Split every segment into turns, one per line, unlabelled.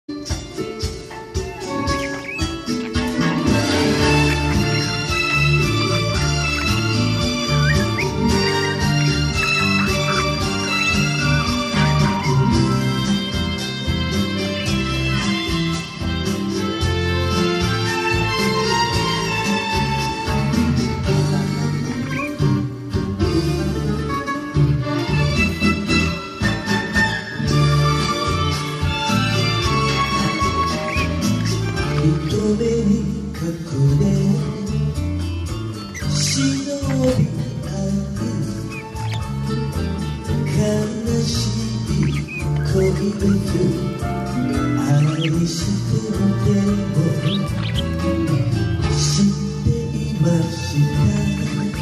人目に隠れ忍び合う悲しい恋人愛してても知っていました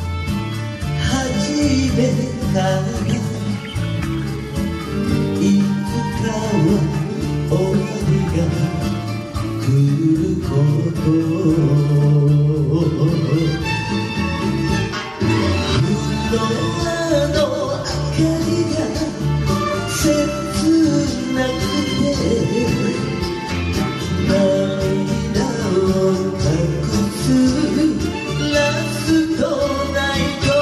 初めからいつかは終わりが来ることフロアの明かりが切なくて涙を隠すラストナイト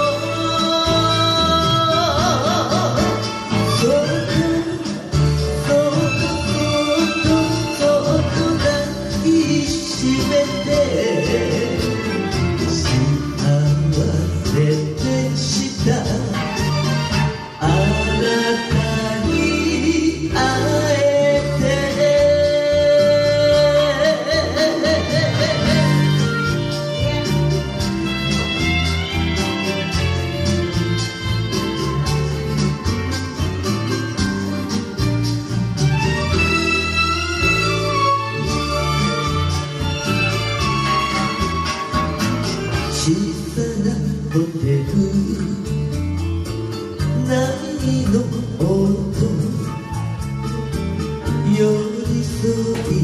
閉めて幸せでしたあなたに会えて小さなホテル波の音寄り添い